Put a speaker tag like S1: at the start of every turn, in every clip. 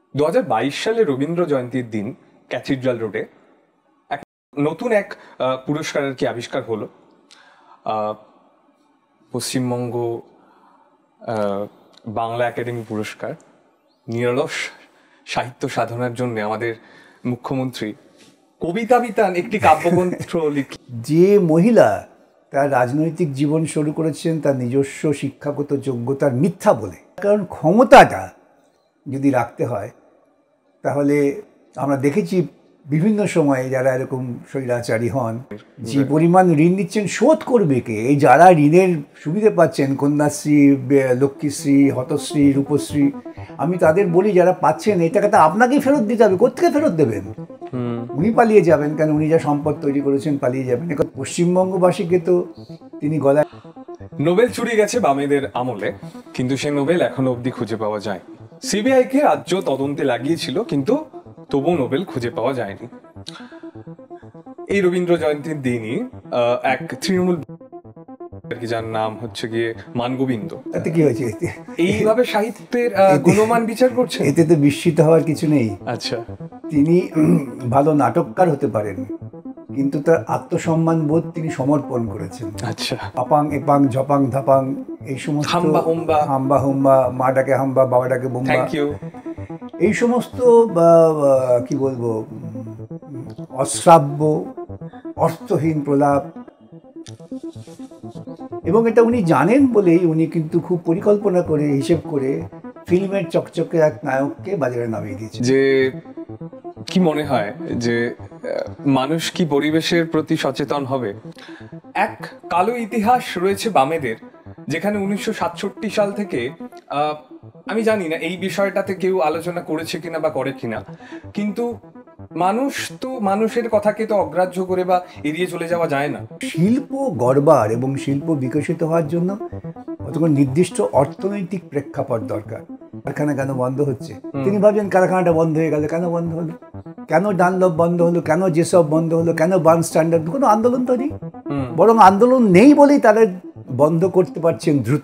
S1: 2022 সালে রবীন্দ্র জয়ন্তীর দিন ক্যাথিড্রাল রোডে নতুন এক পুরস্কারের কি আবিষ্কার হলো। পশ্চিমবঙ্গ বাংলা একাডেমি পুরস্কার নিরলস সাহিত্য সাধনার জন্য আমাদের মুখ্যমন্ত্রী কবিতা বিতান একটি কাব্যগ্রন্থ
S2: যে মহিলা তার রাজনৈতিক জীবন শুরু করেছেন তার নিজস্ব শিক্ষাগত যোগ্যতার মিথ্যা বলে, কারণ ক্ষমতাটা যদি রাখতে হয় তাহলে আমরা দেখেছি বিভিন্ন সময়ে যারা এরকম স্বৈরাচারী হন, যে পরিমাণ ঋণ নিচ্ছেন শোধ করবে কে? এই যারা ঋণের সুবিধা পাচ্ছেন, কন্যাশ্রী, লক্ষ্মীশ্রী, হতশ্রী, রূপশ্রী, আমি তাদের বলি যারা পাচ্ছেন এই টাকাটা আপনাকেই ফেরত দিতে হবে। কোত্থেকে ফেরত দেবেন? উনি পালিয়ে যাবেন কেন? উনি যা সম্পদ তৈরি করেছেন পালিয়ে যাবেন। পশ্চিমবঙ্গবাসীকে তো তিনি গলায়
S1: নোবেল চুরি গেছে বামেদের আমলে, কিন্তু সে নোবেল এখনো অবধি খুঁজে পাওয়া যায়। সিবিআই কে রাজ্য তদন্তে লাগিয়েছিল, কিন্তু তবু নোবেল খুঁজে পাওয়া যায়নি। এই রবীন্দ্র জয়ন্তীর দিনই এক তৃণমূল যার নাম হচ্ছে গিয়ে মানগোবিন্দ,
S2: তাতে কি হয়েছে?
S1: এইভাবে সাহিত্যের গুণমান বিচার করছে।
S2: এতে তো বিস্মিত হওয়ার কিছু নেই।
S1: আচ্ছা,
S2: তিনি ভালো নাটককার হতে পারেন, কিন্তু তার আত্মসম্মান বোধ তিনি সমর্পণ করেছেন।
S1: আচ্ছা,
S2: আপাং এপাং ঝপাং ধাপাং এই সমস্ত হাম্বা হুম্বা, মা ডাকে হাম্বা, বাবা ডাকে বোম্বা, এই সমস্ত কি বলবো অশ্রাব্য অর্থহীন প্রলাপ, এবং এটা উনি জানেন বলেই উনি কিন্তু খুব পরিকল্পনা করে হিসেব করে ফিল্মের চকচকে এক নায়ককে বাজারে নামিয়ে দিয়েছে।
S1: যে কি মনে হয় যে মানুষ কি পরিবেশের প্রতি সচেতন হবে? এক কালো ইতিহাস রয়েছে বামেদের, যেখানে 1967 সাল থেকে আমি জানি না এই বিষয়টাতে কেউ আলোচনা করেছে কিনা বা করে কিনা, কিন্তু মানুষ তো মানুষের কথাকে তো অগ্রাহ্য করে বা এড়িয়ে চলে যাওয়া যায় না।
S2: শিল্প গড়বার এবং শিল্প বিকশিত হওয়ার জন্য কতক্ষণ নির্দিষ্ট অর্থনৈতিক প্রেক্ষাপট দরকার। কারখানা কেন বন্ধ হচ্ছে? তিনি ভাবছেন কারখানাটা বন্ধ হয়ে গেল, কেন বন্ধ হলো? কেন ডানলপ বন্ধ হলো? কেন যেসব বন্ধ হলো? কেন বার্ন স্ট্যান্ডার্ড? কোনো আন্দোলন তো নেই, বরং আন্দোলন নেই বলেই তারা বন্ধ করতে পারছেন দ্রুত।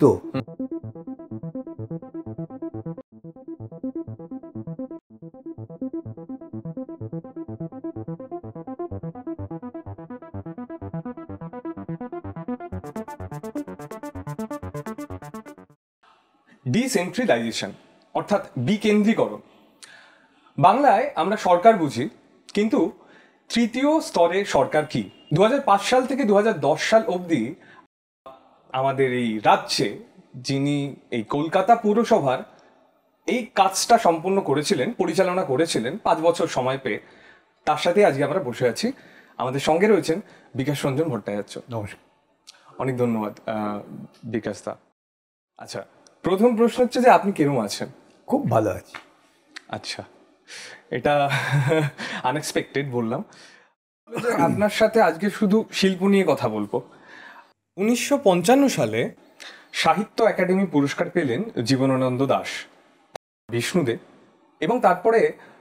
S1: ডিসেন্ট্রালাইজেশন অর্থাৎ বিকেন্দ্রীকরণ। বাংলায় আমরা সরকার বুঝি, কিন্তু তৃতীয় স্তরে সরকার কি? 2005 সাল থেকে 2010 সাল অবধি আমাদের এই রাজ্যে যিনি এই কলকাতা পুরসভার এই কাজটা সম্পূর্ণ করেছিলেন, পরিচালনা করেছিলেন 5 বছর সময় পেয়ে, তার সাথে আজকে আমরা বসে আছি। আমাদের সঙ্গে রয়েছেন বিকাশরঞ্জন ভট্টাচার্য।
S2: নমস্কার।
S1: অনেক ধন্যবাদ বিকাশ দা। আচ্ছা, প্রথম প্রশ্ন হচ্ছে যে আপনি কেরম আছেন?
S2: খুব ভালো আছি।
S1: আচ্ছা, এটা আনএক্সপেক্টেড বললাম। আপনার সাথে আজকে শুধু শিল্প নিয়ে কথা বলবো। 1955 সালে সাহিত্য একাডেমি পুরস্কার পেলেন জীবনানন্দ দাশ, বিষ্ণুদেব, এবং তারপরে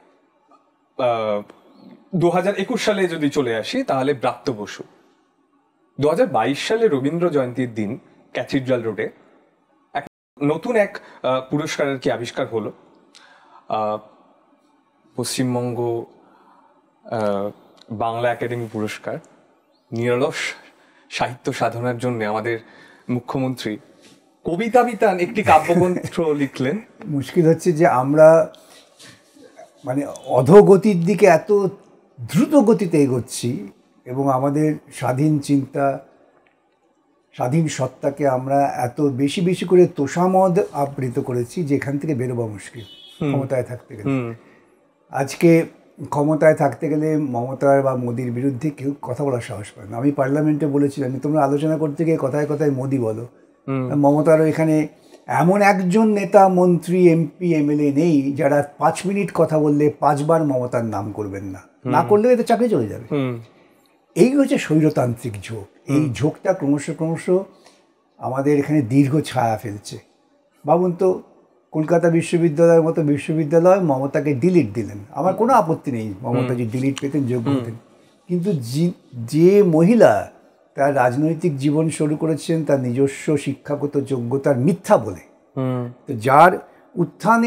S1: 2021 সালে যদি চলে আসি তাহলে ব্রাত্য বসু। 2022 সালে রবীন্দ্র জয়ন্তীর দিন ক্যাথিড্রাল রোডে নতুন এক পুরস্কারের কি আবিষ্কার হলো। পশ্চিমবঙ্গ বাংলা একাডেমি পুরস্কার নিরলস সাহিত্য সাধনার জন্য আমাদের মুখ্যমন্ত্রী কবিতা বিতান একটি কাব্যগ্রন্থ লিখলেন।
S2: মুশকিল হচ্ছে যে আমরা মানে অধোগতির দিকে এত দ্রুত গতিতে এগোচ্ছি, এবং আমাদের স্বাধীন চিন্তা, স্বাধীন সত্তাকে আমরা এত বেশি বেশি করে তোষামদ আবৃত করেছি যে এখান থেকে বেরোবা মুশকিল ক্ষমতায় থাকতে গেলে। আজকে ক্ষমতায় থাকতে গেলে মমতার বা মোদির বিরুদ্ধে কেউ কথা বলার সাহস পায় না। আমি পার্লামেন্টে বলেছিলাম, তোমরা আলোচনা করতে গিয়ে কথায় কথায় মোদি বলো। মমতারও এখানে এমন একজন নেতা, মন্ত্রী, এমপি, এমএলএ নেই যারা 5 মিনিট কথা বললে 5 বার মমতার নাম করবেন না, না করলে এতে চাকরি চলে যাবে। এই হচ্ছে স্বৈরতান্ত্রিক ঝোঁক। এই ঝোঁকটা ক্রমশ ক্রমশ আমাদের এখানে দীর্ঘ ছায়া ফেলছে। ভাবুন তো, কলকাতা বিশ্ববিদ্যালয়ের মতো বিশ্ববিদ্যালয় মমতাকে ডিলিট দিলেন। আমার কোনো আপত্তি নেই, মমতা যে ডিলিট পেতেন, যোগ্য হতেন, কিন্তু যে মহিলা তার রাজনৈতিক জীবন শুরু করেছেন তার নিজস্ব শিক্ষাগত যোগ্যতার মিথ্যা বলে, তো যার উত্থানের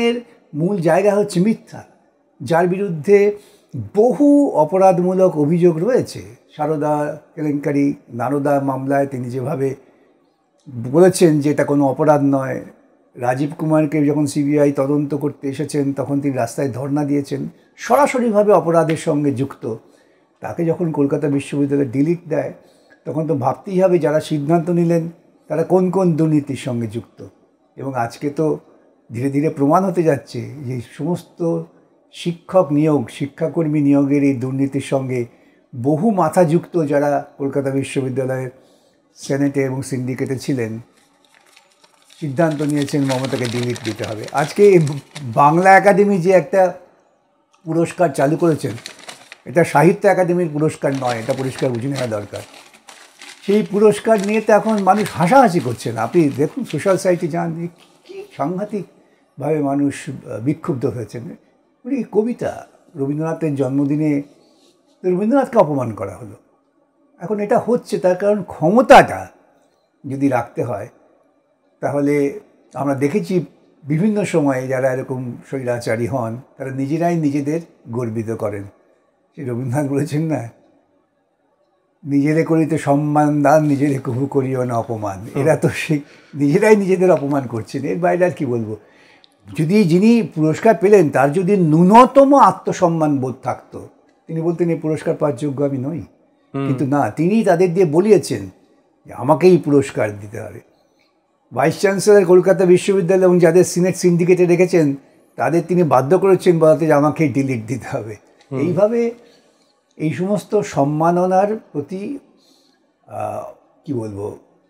S2: মূল জায়গা হচ্ছে মিথ্যা, যার বিরুদ্ধে বহু অপরাধমূলক অভিযোগ রয়েছে। সারদা কেলেঙ্কারি, নারদা মামলায় তিনি যেভাবে বলেছেন যে এটা কোনো অপরাধ নয়, রাজীব কুমারকে যখন সিবিআই তদন্ত করতে এসেছেন তখন তিনি রাস্তায় ধর্ণা দিয়েছেন, সরাসরিভাবে অপরাধের সঙ্গে যুক্ত। তাকে যখন কলকাতা বিশ্ববিদ্যালয় ডিলিট দেয় তখন তো ভাবতেই হবে যারা সিদ্ধান্ত নিলেন তারা কোন কোন দুর্নীতির সঙ্গে যুক্ত। এবং আজকে তো ধীরে ধীরে প্রমাণ হতে যাচ্ছে যে সমস্ত শিক্ষক নিয়োগ, শিক্ষাকর্মী নিয়োগের এই দুর্নীতির সঙ্গে বহু মাথা যুক্ত যারা কলকাতা বিশ্ববিদ্যালয়ের সেনেটে এবং সিন্ডিকেটে ছিলেন, সিদ্ধান্ত নিয়েছেন মমতাকে ডিলিট দিতে হবে। আজকে বাংলা একাডেমি যে একটা পুরস্কার চালু করেছেন, এটা সাহিত্য একাডেমির পুরস্কার নয়, এটা পরিষ্কার বুঝে নেওয়া দরকার। সেই পুরস্কার নিয়ে তো এখন মানুষ হাসাহাসি করছেন। আপনি দেখুন সোশ্যাল সাইটে যান, কী সাংঘাতিকভাবে মানুষ বিক্ষুব্ধ হয়েছেন। উনি কবিতা, রবীন্দ্রনাথের জন্মদিনে রবীন্দ্রনাথকে অপমান করা হলো। এখন এটা হচ্ছে তার কারণ ক্ষমতাটা যদি রাখতে হয় তাহলে আমরা দেখেছি বিভিন্ন সময়ে যারা এরকম স্বৈরাচারী হন তারা নিজেরাই নিজেদের গর্বিত করেন। সে রবীন্দ্রনাথ বলেছেন না, নিজেরে করিতে সম্মান দান, নিজেরে কভু করিও না অপমান। এরা তো সে নিজেরাই নিজেদের অপমান করছেন, এর বাইরে আর কি বলবো। যদি যিনি পুরস্কার পেলেন তার যদি ন্যূনতম আত্মসম্মান বোধ থাকতো, তিনি বলতেন এই পুরস্কার পাওয়ার যোগ্য আমি নই। কিন্তু না, তিনি তাদের দিয়ে বলিয়েছেন যে আমাকেই পুরস্কার দিতে হবে। ভাইস চ্যান্সেলর কলকাতা বিশ্ববিদ্যালয় এবং যাদের সিনেট সিন্ডিকেটে রেখেছেন তাদের তিনি বাধ্য করেছেন বলাতে যে আমাকেই ডিলিট দিতে হবে। এইভাবে এই সমস্ত সম্মাননার প্রতি কি বলবো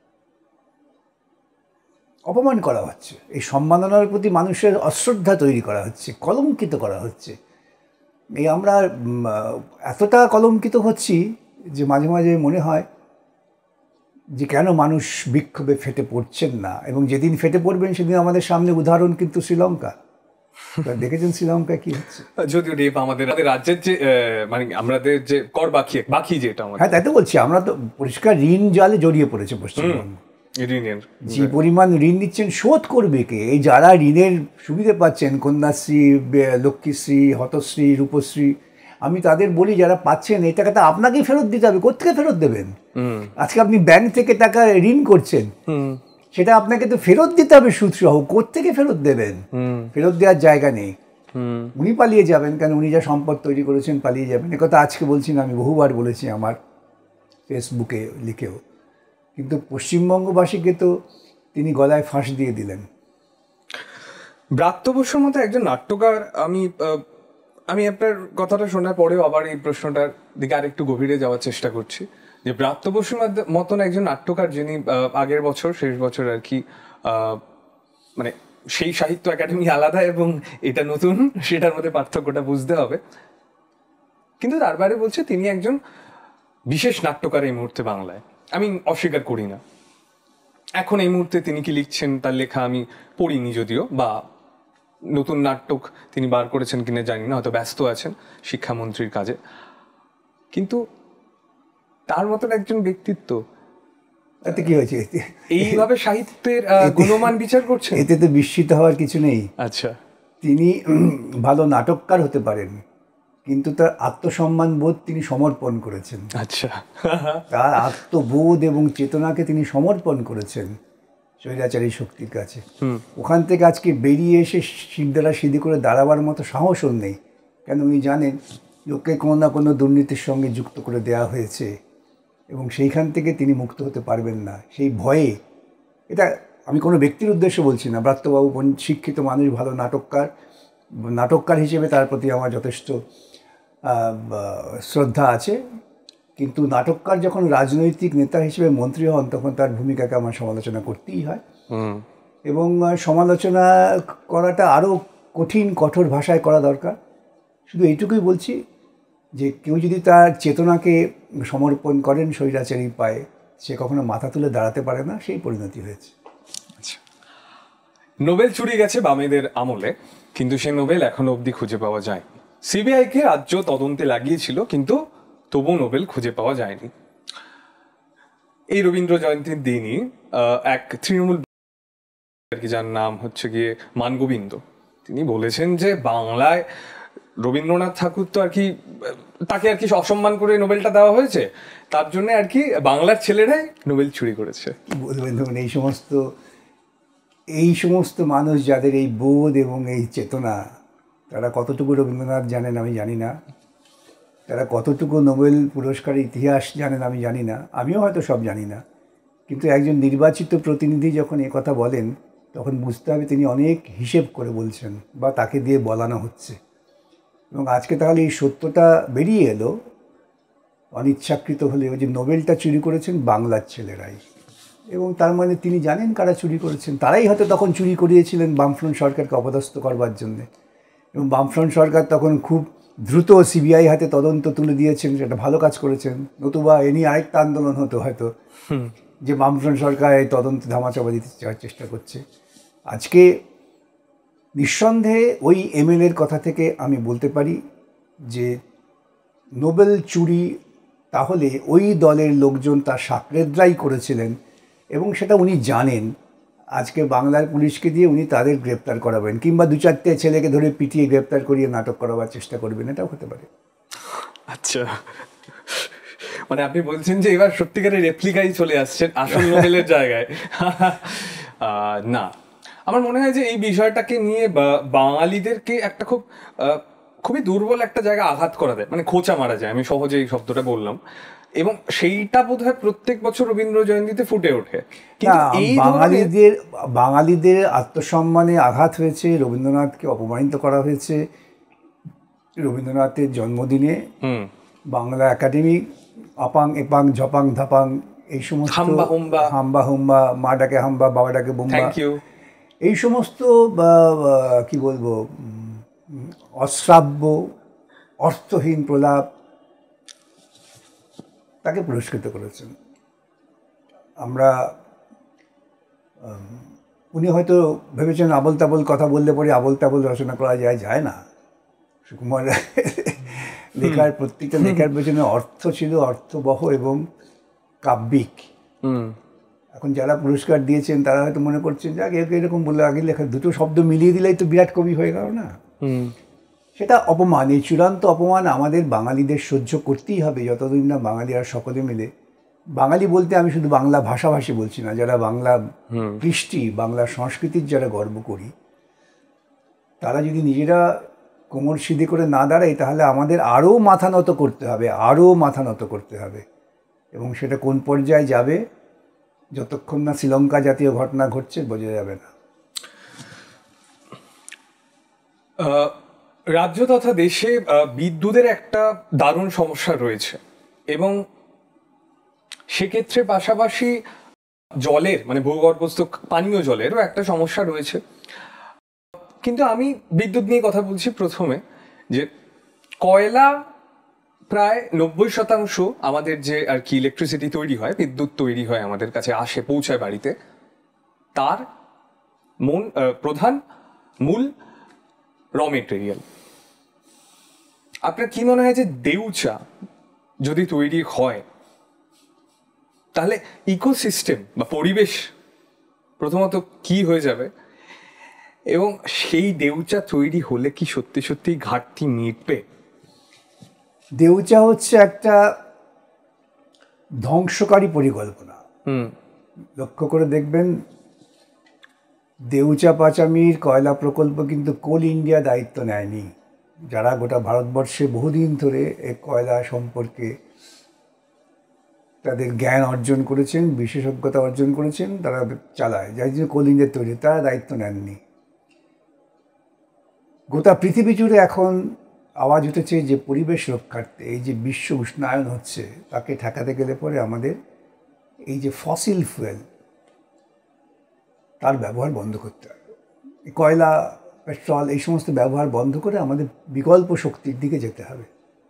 S2: অপমান করা হচ্ছে, এই সম্মাননার প্রতি মানুষের অশ্রদ্ধা তৈরি করা হচ্ছে, কলঙ্কিত করা হচ্ছে। এই আমরা এতটা কলঙ্কিত হচ্ছি যে মাঝে মাঝে মনে হয় যে কেন মানুষ বিক্ষোভে ফেটে পড়ছেন না। এবং যেদিন ফেটে পড়বেন সেদিন আমাদের সামনে উদাহরণ কিন্তু শ্রীলঙ্কা। দেখেছেন শ্রীলঙ্কায় কি হচ্ছে?
S1: যদিও রেপ আমাদের রাজ্যের যে মানে আমাদের যে কর বাকি যেটা আমাদের,
S2: হ্যাঁ তাই তো বলছি, আমরা তো পরিষ্কার ঋণ জালে জড়িয়ে পড়েছে পশ্চিমবঙ্গ। যে পরিমাণ ঋণ নিচ্ছেন শোধ করবে কে? এই যারা ঋণের সুবিধে পাচ্ছেন, কন্যাশ্রী, লক্ষ্মীশ্রী, হতশ্রী, রূপশ্রী, আমি তাদের বলি যারা পাচ্ছেন এই টাকাটা আপনাকেই ফেরত দিতে হবে। কোত্থেকে ফেরত দেবেন? আজকে আপনি ব্যাংক থেকে টাকা ঋণ করছেন, সেটা আপনাকে তো ফেরত দিতে হবে সুদ সহ। কোত্থেকে ফেরত দেবেন? ফেরত দেওয়ার জায়গা নেই। উনি পালিয়ে যাবেন, কেন উনি যা সম্পদ তৈরি করেছেন পালিয়ে যাবেন। একথা আজকে বলছি না, আমি বহুবার বলেছি আমার ফেসবুকে লিখেও। কিন্তু পশ্চিমবঙ্গবাসীকে তো তিনি গলায় ফাঁস দিয়ে দিলেন।
S1: ব্রাত্য বসুর মতো একজন নাট্যকার, আমি আপনার কথাটা শোনার পরেও আবার এই প্রশ্নটার দিকে আরেকটু গভীরে যাওয়ার চেষ্টা করছি যে ব্রাত্য বসুর মতন একজন নাট্যকার যিনি আগের বছর শেষ বছর আর কি মানে সেই সাহিত্য একাডেমি আলাদা এবং এটা নতুন, সেটার মধ্যে পার্থক্যটা বুঝতে হবে। কিন্তু তার বাইরে বলছে তিনি একজন বিশেষ নাট্যকার এই মুহূর্তে বাংলায়। আমি অস্বীকার করি না। এখন এই মুহূর্তে তিনি কি লিখছেন তার লেখা আমি পড়িনি যদিও, বা নতুন নাটক তিনি বার করেছেন কিনা জানি না, হয়তো ব্যস্ত আছেন শিক্ষামন্ত্রীর কাজে। কিন্তু তার মতন একজন ব্যক্তিত্ব
S2: এতে কি হয়েছে?
S1: এইভাবে সাহিত্যের গুণমান বিচার করছেন,
S2: এতে তো বিস্মিত হওয়ার কিছু নেই।
S1: আচ্ছা,
S2: তিনি ভালো নাটককার হতে পারেন, কিন্তু তার আত্মসম্মান বোধ তিনি সমর্পণ করেছেন।
S1: আচ্ছা,
S2: তার আত্মবোধ এবং চেতনাকে তিনি সমর্পণ করেছেন স্বৈরাচারী শক্তির কাছে। ওখান থেকে আজকে বেরিয়ে এসে সিদ্ধারা সিদ্ধি করে দাঁড়াবার মতো সাহসও নেই। কেন উনি জানেন লোককে কোনো না কোনো দুর্নীতির সঙ্গে যুক্ত করে দেওয়া হয়েছে এবং সেইখান থেকে তিনি মুক্ত হতে পারবেন না। সেই ভয়ে, এটা আমি কোনো ব্যক্তির উদ্দেশ্যে বলছি না, ব্রাত্যবাবু শিক্ষিত মানুষ, ভালো নাটককার হিসেবে তার প্রতি আমার যথেষ্ট শ্রদ্ধা আছে। কিন্তু নাটককার যখন রাজনৈতিক নেতা হিসেবে মন্ত্রী হন তখন তার ভূমিকাকে আমার সমালোচনা করতেই হয়। এবং সমালোচনা করাটা আরও কঠোর ভাষায় করা দরকার। শুধু এইটুকুই বলছি যে কেউ যদি তার চেতনাকে সমর্পণ করেন স্বৈরাচারী পায়ে, সে কখনো মাথা তুলে দাঁড়াতে পারে না, সেই পরিণতি হয়েছে।
S1: নোবেল চুরি গেছে বামেদের আমলে, কিন্তু সেই নোবেল এখনো অবধি খুঁজে পাওয়া যায়। সিবিআইকে রাজ্য তদন্তে লাগিয়েছিল, কিন্তু তবু নোবেল খুঁজে পাওয়া যায়নি। এই রবীন্দ্র জয়ন্তীর দিনই এক তৃণমূল, যার নাম হচ্ছে গিয়ে মানগোবিন্দ, তিনি বলেছেন যে বাংলায় রবীন্দ্রনাথ ঠাকুর তো আর কি, তাকে আর কি অসম্মান করে নোবেলটা দেওয়া হয়েছে, তার জন্য আর কি বাংলার ছেলেরাই নোবেল চুরি করেছে।
S2: কি বলবেন ধরুন, এই সমস্ত মানুষ যাদের এই বোধ এবং এই চেতনা, তারা কতটুকু রবীন্দ্রনাথ জানেন আমি জানি না, তারা কতটুকু নোবেল পুরস্কারের ইতিহাস জানেন আমি জানি না, আমিও হয়তো সব জানি না। কিন্তু একজন নির্বাচিত প্রতিনিধি যখন এ কথা বলেন, তখন বুঝতে হবে তিনি অনেক হিসেব করে বলছেন বা তাকে দিয়ে বলানো হচ্ছে। এবং আজকে তাহলে এই সত্যটা বেরিয়ে এলো অনিচ্ছাকৃত হলেও, যে নোবেলটা চুরি করেছেন বাংলার ছেলেরাই। এবং তার মানে তিনি জানেন কারা চুরি করেছেন। তারাই হয়তো তখন চুরি করিয়েছিলেন বামফ্রন্ট সরকারকে অপদস্থ করবার জন্যে। এবং বামফ্রন্ট সরকার তখন খুব দ্রুত সিবিআই হাতে তদন্ত তুলে দিয়েছেন, সেটা ভালো কাজ করেছেন। নতুবা এ নিয়ে আরেকটা আন্দোলন হতো হয়তো, যে বামফ্রন্ট সরকার এই তদন্ত ধামাচাপা দিতে চেষ্টা করছে। আজকে নিঃসন্দেহে ওই এমএলএর কথা থেকে আমি বলতে পারি যে নোবেল চুরি তাহলে ওই দলের লোকজন তার সাকরেদরাই করেছিলেন, এবং সেটা উনি জানেন। আজকে বাংলার পুলিশকে দিয়ে উনি তাদের গ্রেপ্তার করাবেন, কিংবা দু চারটে ছেলেকে ধরে পিটিয়ে গ্রেপ্তার করিয়ে নাটক করাবার চেষ্টা করবেন, এটাও হতে পারে।
S1: আচ্ছা, মানে আপনি বলছেন যে এবার সত্যিকারের রেপ্লিকাই চলে আসছেন আসল নোবেলের জায়গায়। না, আমার মনে হয় যে এই বিষয়টাকে নিয়ে বাঙালিদেরকে একটা খুবই দুর্বল একটা জায়গা আঘাত করা দেয়, মানে খোঁচা মারা যায়, আমি সহজে এই শব্দটা বললাম। এবং সেইটা বোধহয় প্রত্যেক বছর রবীন্দ্র জয়ন্তীতে ফুটে ওঠে। কিন্তু এই
S2: বাঙালিদের আত্মসম্মানে আঘাত হয়েছে, রবীন্দ্রনাথকে অপমানিত করা হয়েছে। রবীন্দ্রনাথের জন্মদিনে বাংলা একাডেমি আপাং এপাং ঝপাং ধাপাং এই সমস্ত হাম্বা হুম্বা, মা ডাকে হাম্বা বাবা ডাকে বোম্বা, এই সমস্ত কি বলবো অশ্রাব্য অর্থহীন প্রলাপ তাকে পুরস্কৃত করেছেন। উনি হয়তো ভেবেছেন আবল তাবল কথা বললে পরে আবল তাবল রচনা করা যায় না। সুকুমার লেখার প্রত্যেকটা লেখার পেছনে অর্থ ছিল, অর্থবহ এবং কাব্যিক। এখন যারা পুরস্কার দিয়েছেন তারা হয়তো মনে করছেন যে আগে এরকম বললে, আগে লেখা দুটো শব্দ মিলিয়ে দিলেই তো বিরাট কবি হয়ে গেল না। সেটা অপমান, এই চূড়ান্ত অপমান আমাদের বাঙালিদের সহ্য করতেই হবে যতদিন না বাঙালি আর সকলে মিলে, বাঙালি বলতে আমি শুধু বাংলা ভাষাভাষী বলছি না, যারা বাংলা কৃষ্টি বাংলা সংস্কৃতির যারা গর্ব করি, তারা যদি নিজেরা কোমর সিধে করে না দাঁড়ায়, তাহলে আমাদের আরও মাথা নত করতে হবে, আরও মাথা নত করতে হবে। এবং সেটা কোন পর্যায়ে যাবে, যতক্ষণ না শ্রীলঙ্কা জাতীয় ঘটনা ঘটছে বোঝা যাবে না।
S1: রাজ্য তথা দেশে বিদ্যুতের একটা দারুণ সমস্যা রয়েছে, এবং সেক্ষেত্রে পাশাপাশি জলের মানে ভূগর্ভস্থ পানীয় জলেরও একটা সমস্যা রয়েছে। কিন্তু আমি বিদ্যুৎ নিয়ে কথা বলছি প্রথমে, যে কয়লা প্রায় 90% আমাদের যে আর কি ইলেকট্রিসিটি তৈরি হয়, বিদ্যুৎ তৈরি হয় আমাদের কাছে আসে পৌঁছায় বাড়িতে, তার প্রধান মূল র মেটেরিয়াল। আপনার কি মনে হয় যে দেউচা যদি তৈরি হয়, তাহলে ইকোসিস্টেম বা পরিবেশ প্রথমত কি হয়ে যাবে, এবং সেই দেউচা তৈরি হলে কি সত্যি সত্যি ঘাটতি মিটবে?
S2: দেউচা হচ্ছে একটা ধ্বংসকারী পরিকল্পনা। লক্ষ্য করে দেখবেন, দেউচা পাচামির কয়লা প্রকল্প কিন্তু কোল ইন্ডিয়া দায়িত্ব নেয়নি। যারা গোটা ভারতবর্ষে বহুদিন ধরে এই কয়লা সম্পর্কে তাদের জ্ঞান অর্জন করেছেন, বিশেষজ্ঞতা অর্জন করেছেন, তারা চালায়, যার জন্য কোল ইন্ডিয়া তৈরি, তারা দায়িত্ব নেননি। গোটা পৃথিবী জুড়ে এখন আওয়াজ উঠেছে যে পরিবেশ রক্ষার্থে এই যে বিশ্ব উষ্ণায়ন হচ্ছে, তাকে ঠেকাতে গেলে পরে আমাদের এই যে ফসিল ফুয়েল তার ব্যবহার বন্ধ করতে হবে। কয়লা, পেট্রোল এই সমস্ত ব্যবহার বন্ধ করে আমাদের বিকল্প শক্তির দিকে যেতে হবে।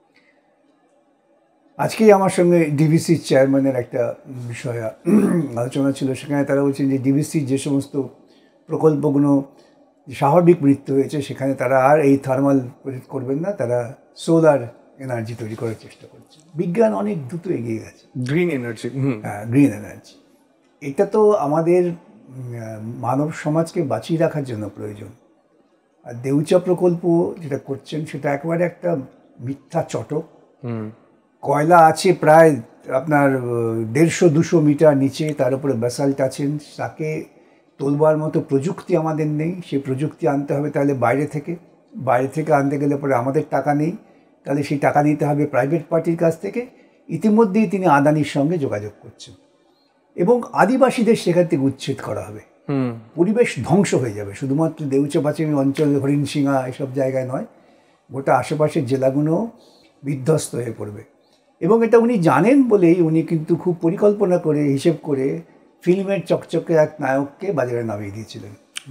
S2: আজকেই আমার সঙ্গে ডিভিসির চেয়ারম্যানের একটা বিষয় আলোচনা ছিল, সেখানে তারা বলছেন যে ডিভিসির যে সমস্ত প্রকল্পগুলো স্বাভাবিক মৃত্যু হয়েছে, সেখানে তারা আর এই থার্মাল করবেন না, তারা সোলার এনার্জি তৈরি করার চেষ্টা করছে। বিজ্ঞান অনেক দ্রুত এগিয়ে গেছে।
S1: গ্রিন এনার্জি,
S2: হ্যাঁ, গ্রিন এনার্জি। এটা তো আমাদের মানব সমাজকে বাঁচিয়ে রাখার জন্য প্রয়োজন। আর দেউচা প্রকল্প যেটা করছেন সেটা একেবারে একটা মিথ্যা চটক। কয়লা আছে প্রায় আপনার 150-200 মিটার নিচে, তার উপরে ব্যাসাল্ট আছেন, তাকে তোলবার মতো প্রযুক্তি আমাদের নেই। সেই প্রযুক্তি আনতে হবে তাহলে বাইরে থেকে আনতে গেলে পরে আমাদের টাকা নেই, তাহলে সেই টাকা নিতে হবে প্রাইভেট পার্টির কাছ থেকে। ইতিমধ্যেই তিনি আদানির সঙ্গে যোগাযোগ করছেন এবং আদিবাসীদের সেখান থেকে উচ্ছেদ করা হবে, পরিবেশ ধ্বংস হয়ে যাবে। শুধুমাত্র দেউচা পাচামি অঞ্চল, হরিণসিংহা এসব জায়গায় নয়, গোটা আশেপাশের জেলাগুলো বিধ্বস্ত হয়ে পড়বে। এবং এটা উনি জানেন বলেই উনি কিন্তু খুব পরিকল্পনা করে হিসেব করে ফিল্মের চকচকে এক নায়ককে বাজারে নামিয়ে দিয়েছিলেন।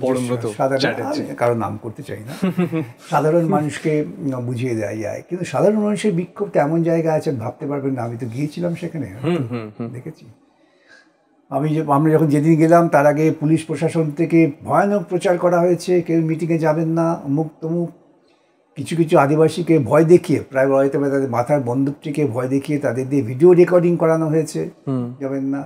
S2: কারো নাম করতে চাই না, সাধারণ মানুষকে বুঝিয়ে দেওয়া যায়। কিন্তু সাধারণ মানুষের বিক্ষোভটা এমন জায়গায় আছে ভাবতে পারবেন না। আমি তো গিয়েছিলাম সেখানে, দেখেছি। আমরা যখন যেদিন গেলাম তার আগে পুলিশ প্রশাসন থেকে ভয়ানক প্রচার করা হয়েছে, কেউ মিটিংয়ে যাবেন না, অমুক তমুক। কিছু কিছু আদিবাসীকে ভয় দেখিয়ে, প্রায় হয়তো তাদের মাথার বন্দুকটিকে ভয় দেখিয়ে তাদের দিয়ে ভিডিও রেকর্ডিং করানো হয়েছে, যাবেন না।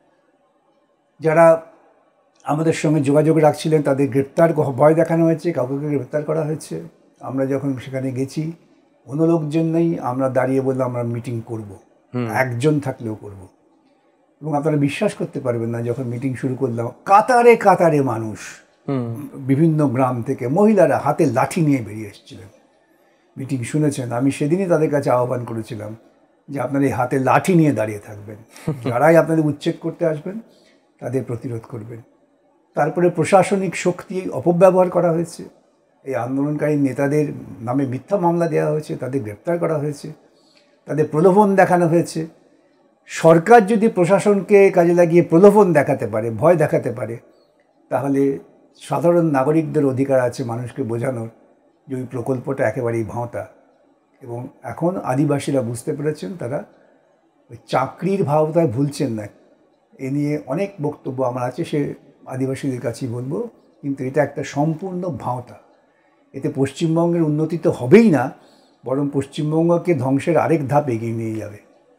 S2: যারা আমাদের সঙ্গে যোগাযোগ রাখছিলেন তাদের গ্রেপ্তার ভয় দেখানো হয়েছে, কাউকে গ্রেপ্তার করা হয়েছে। আমরা যখন সেখানে গেছি কোনো লোকজন নেই, আমরা দাঁড়িয়ে বললাম আমরা মিটিং করব, একজন থাকলেও করব। এবং আপনারা বিশ্বাস করতে পারবেন না, যখন মিটিং শুরু করলাম কাতারে কাতারে মানুষ বিভিন্ন গ্রাম থেকে, মহিলারা হাতে লাঠি নিয়ে বেরিয়ে এসেছিলেন। মিটিং শুনেছেন, আমি সেদিনই তাদের কাছে আহ্বান করেছিলাম যে আপনারা এই হাতে লাঠি নিয়ে দাঁড়িয়ে থাকবেন, যারাই আপনাদের উচ্ছেদ করতে আসবেন তাদের প্রতিরোধ করবেন। তারপরে প্রশাসনিক শক্তি অপব্যবহার করা হয়েছে, এই আন্দোলনকারী নেতাদের নামে মিথ্যা মামলা দেওয়া হয়েছে, তাদের গ্রেপ্তার করা হয়েছে, তাদের প্রলোভন দেখানো হয়েছে। সরকার যদি প্রশাসনকে কাজে লাগিয়ে প্রলোভন দেখাতে পারে, ভয় দেখাতে পারে, তাহলে সাধারণ নাগরিকদের অধিকার আছে মানুষকে বোঝানোর যে ওই প্রকল্পটা একেবারেই ভাঁওতা। এবং এখন আদিবাসীরা বুঝতে পেরেছেন, তারা ওই চাকরির ভাওতায় ভুলছেন না। এ নিয়ে অনেক বক্তব্য আমার আছে, সে আদিবাসীদের কাছেই বলবো, কিন্তু এটা একটা সম্পূর্ণ ভাঁওতা। এতে পশ্চিমবঙ্গের উন্নতি তো হবেই না, বরং পশ্চিমবঙ্গকে ধ্বংসের আরেক ধাপ এগিয়ে নিয়ে যাবে।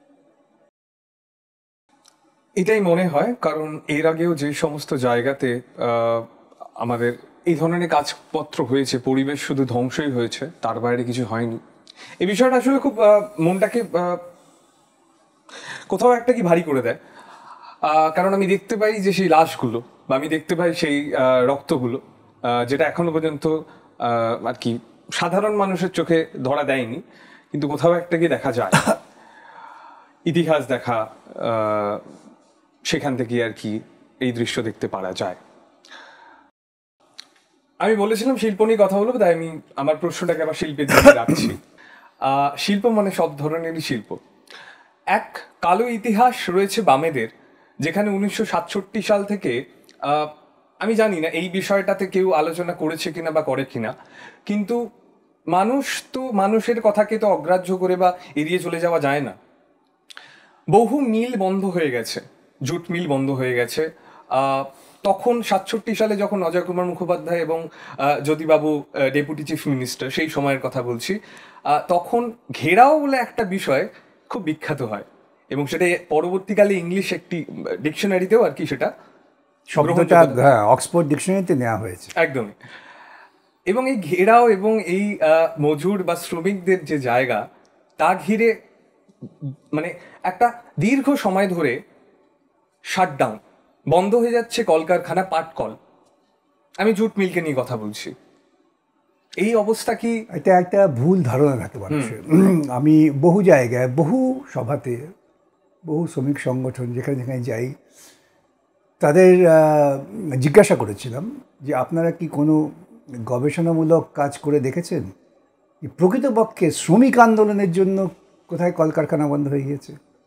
S1: এটাই মনে হয়, কারণ এর আগেও যে সমস্ত জায়গাতে আমাদের এই ধরনের কাজপত্র হয়েছে, পরিবেশ শুধু ধ্বংসই হয়েছে, তার বাইরে কিছু হয়নি। এই বিষয়টা আসলে খুব মনটাকে কোথাও একটা কি ভারী করে দেয়। কারণ আমি দেখতে পাই যে সেই লাশগুলো, বা আমি দেখতে পাই সেই রক্তগুলো, যেটা এখনো পর্যন্ত আর কি সাধারণ মানুষের চোখে ধরা দেয়নি, কিন্তু কোথাও একটা কি দেখা যায়, ইতিহাস দেখা, সেখান থেকে আর কি এই দৃশ্য দেখতে পারা যায়। আমি বলেছিলাম শিল্প নিয়ে কথা বলবো, তাই আমি আমার প্রশ্নটাকে আবার শিল্পের দিকে রাখছি। শিল্প মানে সব ধরনেরই শিল্প। এক কালো ইতিহাস রয়েছে বামেদের, যেখানে 1967 সাল থেকে, আমি জানি না এই বিষয়টাতে কেউ আলোচনা করেছে কিনা বা করে কিনা, কিন্তু মানুষ তো মানুষের কথাকে তো অগ্রাহ্য করে বা এড়িয়ে চলে যাওয়া যায় না। বহু মিল বন্ধ হয়ে গেছে, জুট মিল বন্ধ হয়ে গেছে। তখন 67 সালে যখন অজয় কুমার মুখোপাধ্যায় এবং জ্যোতিবাবু ডেপুটি চিফ মিনিস্টার, সেই সময়ের কথা বলছি, তখন ঘেরাও বলে একটা বিষয় খুব বিখ্যাত হয়, এবং সেটা পরবর্তীকালে ইংলিশ একটি ডিকশনারিতেও আর কি সেটা
S2: শব্দটা অক্সফোর্ড ডিকশনারিতে নেওয়া হয়েছে একদমই।
S1: এবং এই ঘেরাও এবং এই মজুর বা শ্রমিকদের যে জায়গা, তা ঘিরে মানে একটা দীর্ঘ সময় ধরে শাটডাউন, বন্ধ হয়ে যাচ্ছে কলকারখানা, পাটকল। আমি জুট মিলকে নিয়ে কথা বলছি। এই অবস্থা কি?
S2: এটা একটা ভুল ধারণা থাকে মানুষের। আমি বহু জায়গায়, বহু সভাতে, বহু শ্রমিক সংগঠন যেখানে যেখানে যাই, তাদের জিজ্ঞাসা করেছিলাম যে আপনারা কি কোনো গবেষণামূলক কাজ করে দেখেছেন প্রকৃতপক্ষে শ্রমিক আন্দোলনের জন্য কোথায় কলকারখানা বন্ধ হয়ে গিয়েছে?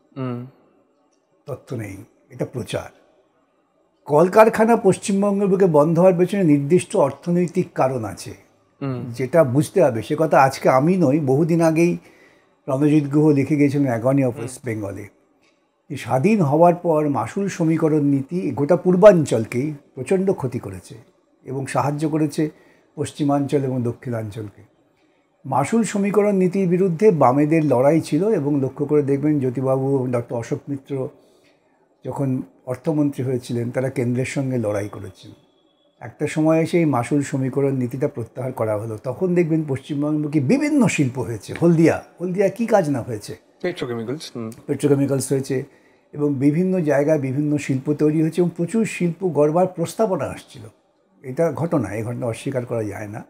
S2: তথ্য নেই, এটা প্রচার। কলকারখানা পশ্চিমবঙ্গের বুকে বন্ধ হওয়ার পেছনে নির্দিষ্ট অর্থনৈতিক কারণ আছে, যেটা বুঝতে হবে। সে কথা আজকে আমি নই, বহুদিন আগেই রণজিৎ গুহ লিখে গিয়েছিলেন অ্যাগনি অফ ওয়েস্ট বেঙ্গলে। স্বাধীন হওয়ার পর মাসুল সমীকরণ নীতি গোটা পূর্বাঞ্চলকেই প্রচণ্ড ক্ষতি করেছে এবং সাহায্য করেছে পশ্চিমাঞ্চল এবং দক্ষিণাঞ্চলকে। মাসুল সমীকরণ নীতির বিরুদ্ধে বামেদের লড়াই ছিল, এবং লক্ষ্য করে দেখবেন জ্যোতিবাবু এবং ডক্টর অশোক মিত্র যখন অর্থমন্ত্রী হয়েছিলেন, তারা কেন্দ্রের সঙ্গে লড়াই করেছেন। একটা সময় এসে এই মাসুল সমীকরণ নীতিটা প্রত্যাহার করা হলো, তখন দেখবেন পশ্চিমবঙ্গে বিভিন্ন শিল্প হয়েছে। হলদিয়া কী কাজ না হয়েছে, পেট্রোকেমিক্যালস হয়েছে, এবং বিভিন্ন জায়গায় বিভিন্ন শিল্প তৈরি হয়েছে এবং প্রচুর শিল্প গড়বার প্রস্তাবনা আসছিল। এটা ঘটনা, এই ঘটনা অস্বীকার করা যায় না।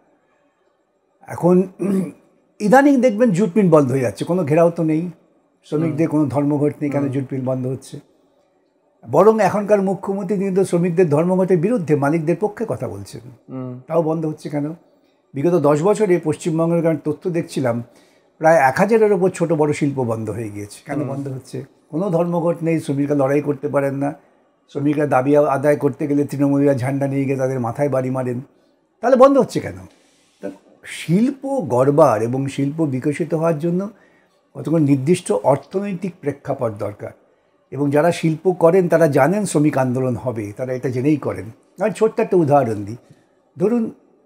S2: এখন ইদানিং দেখবেন জুট মিল বন্ধ হয়ে যাচ্ছে, কোনো ঘেরাও তো নেই, শ্রমিকদের কোনো ধর্মঘট নেই, কেন জুট মিল বন্ধ হচ্ছে? বরং এখনকার মুখ্যমন্ত্রী কিন্তু শ্রমিকদের ধর্মঘটের বিরুদ্ধে, মালিকদের পক্ষে কথা বলছেন, তাও বন্ধ হচ্ছে কেন? বিগত 10 বছরে পশ্চিমবঙ্গের কারণ তথ্য দেখছিলাম, প্রায় 1000-এর ওপর ছোটো বড়ো শিল্প বন্ধ হয়ে গিয়েছে। কেন বন্ধ হচ্ছে? কোনো ধর্মঘট নেই, শ্রমিকরা লড়াই করতে পারেন না, শ্রমিকরা দাবি আদায় করতে গেলে তৃণমূলীরা ঝান্ডা নিয়ে গিয়ে তাদের মাথায় বাড়ি মারেন, তাহলে বন্ধ হচ্ছে কেন? শিল্প গড়বার এবং শিল্প বিকশিত হওয়ার জন্য কতক্ষণ নির্দিষ্ট অর্থনৈতিক প্রেক্ষাপট দরকার, এবং যারা শিল্প করেন তারা জানেন শ্রমিক আন্দোলন হবে, তারা এটা জেনেই করেন। আমি ছোট্ট একটা উদাহরণ দিই, ধরুন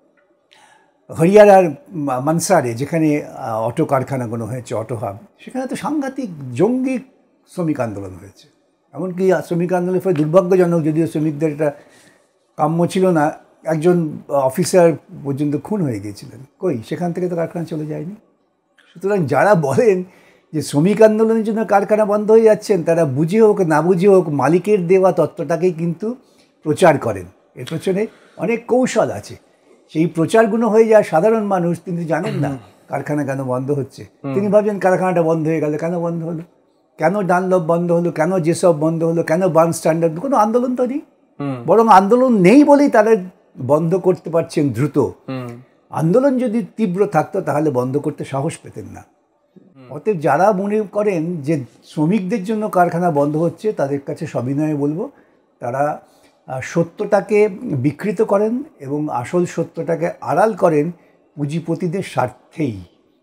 S2: হরিয়ানার মানসারে যেখানে অটো কারখানাগুলো হয়েছে, অটো হাব, সেখানে তো সাংঘাতিক জঙ্গি শ্রমিক আন্দোলন হয়েছে। এমনকি শ্রমিক আন্দোলনের ফলে দুর্ভাগ্যজনক, যদিও শ্রমিকদের এটা কাম্য ছিল না, একজন অফিসার পর্যন্ত খুন হয়ে গিয়েছিলেন। কই, সেখান থেকে তো কারখানা চলে যায়নি। সুতরাং যারা বলেন যে শ্রমিক আন্দোলনের জন্য কারখানা বন্ধ হয়ে যাচ্ছেন, তারা বুঝে হোক না বুঝে হোক মালিকের দেওয়া তত্ত্বটাকেই কিন্তু প্রচার করেন। এর পেছনে অনেক কৌশল আছে। সেই প্রচারগুলো হয়ে যায় সাধারণ মানুষ, তিনি জানেন না কারখানা কেন বন্ধ হচ্ছে। তিনি ভাবছেন কারখানাটা বন্ধ হয়ে গেল, কেন বন্ধ হলো, কেন ডানলপ বন্ধ হলো, কেন যেসব বন্ধ হলো, কেন বার্ন স্ট্যান্ডার্ড, কোনো আন্দোলন তো নেই। বরং আন্দোলন নেই বলেই তারা বন্ধ করতে পারছেন দ্রুত। আন্দোলন যদি তীব্র থাকতো তাহলে বন্ধ করতে সাহস পেতেন না। অতএব যারা মনে করেন যে শ্রমিকদের জন্য কারখানা বন্ধ হচ্ছে, তাদের কাছে সবিনয়ে বলবো, তারা সত্যটাকে বিকৃত করেন এবং আসল সত্যটাকে আড়াল করেন পুঁজিপতিদের স্বার্থেই।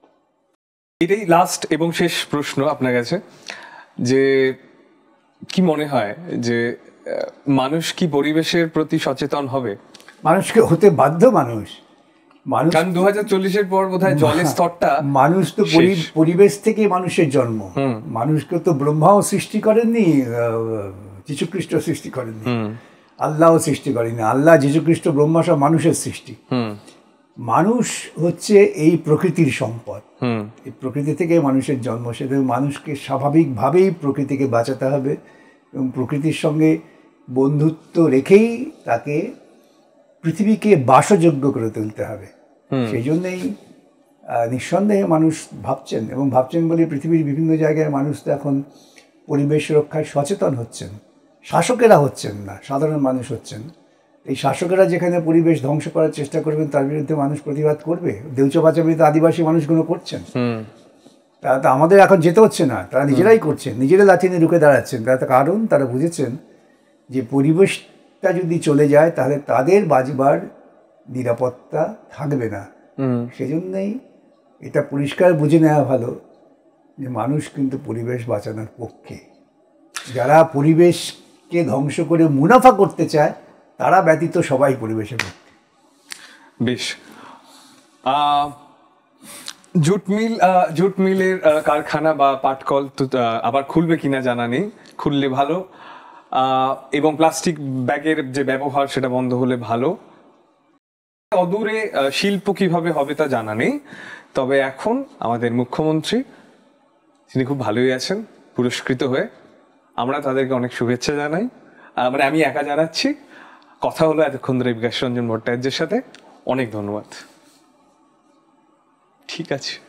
S1: এটাই লাস্ট এবং শেষ প্রশ্ন আপনার কাছে, যে কি মনে হয় যে মানুষ কি পরিবেশের প্রতি সচেতন হবে?
S2: মানুষকে হতে বাধ্য। মানুষ
S1: কারণ 2040-এর পর বোধহয় জলের স্তরটা,
S2: মানুষ তো পরিবেশ থেকে মানুষের জন্ম। মানুষকে তো ব্রহ্মাও সৃষ্টি করেননি, যীশুখ্রিস্ট সৃষ্টি করেননি, আল্লাহও সৃষ্টি করেনি। আল্লাহ, যীশুখ্রিস্ট, ব্রহ্মা সব মানুষের সৃষ্টি। মানুষ হচ্ছে এই প্রকৃতির সম্পদ, এই প্রকৃতি থেকে মানুষের জন্ম। সেটা মানুষকে স্বাভাবিকভাবেই প্রকৃতিকে বাঁচাতে হবে এবং প্রকৃতির সঙ্গে বন্ধুত্ব রেখেই তাকে পৃথিবীকে বাসযোগ্য করে তুলতে হবে। সেই জন্যেই নিঃসন্দেহে মানুষ ভাবছেন, এবং ভাবছেন বলে পৃথিবীর বিভিন্ন জায়গায় মানুষ তো এখন পরিবেশ রক্ষায় সচেতন হচ্ছেন। শাসকেরা হচ্ছেন না, সাধারণ মানুষ হচ্ছেন। এই শাসকেরা যেখানে পরিবেশ ধ্বংস করার চেষ্টা করবেন, তার বিরুদ্ধে মানুষ প্রতিবাদ করবে। দেউচা বাঁচাবি তো আদিবাসী মানুষগুলো করছেন, তারা তো আমাদের এখন যেতে হচ্ছে না, তারা নিজেরাই করছেন, নিজেরা লাঠি নিয়ে রুখে দাঁড়াচ্ছেন। তার কারণ তারা বুঝেছেন যে পরিবেশটা যদি চলে যায় তাহলে তাদের বাঁচবার নিরাপত্তা থাকবে না। সেজন্যই এটা পরিষ্কার বুঝে নেওয়া ভালো যে মানুষ কিন্তু পরিবেশ বাঁচানোর পক্ষে। যারা পরিবেশকে ধ্বংস করে মুনাফা করতে চায়, তারা ব্যতীত সবাই পরিবেশের পক্ষে।
S1: বেশ, জুট মিলের কারখানা বা পাটকল তো আবার খুলবে কিনা জানা নেই, খুললে ভালো, এবং প্লাস্টিক ব্যাগের যে ব্যবহার সেটা বন্ধ হলে ভালো। অদূরে শিল্প কিভাবে হবে তা জানা নেই, তবে এখন আমাদের মুখ্যমন্ত্রী, তিনি খুব ভালোই আছেন পুরস্কৃত হয়ে। আমরা তাদেরকে অনেক শুভেচ্ছা জানাই, মানে আমি একা জানাচ্ছি। কথা হলো এতক্ষণ ধরে বিকাশ রঞ্জন ভট্টাচার্যের সাথে, অনেক ধন্যবাদ। ঠিক আছে।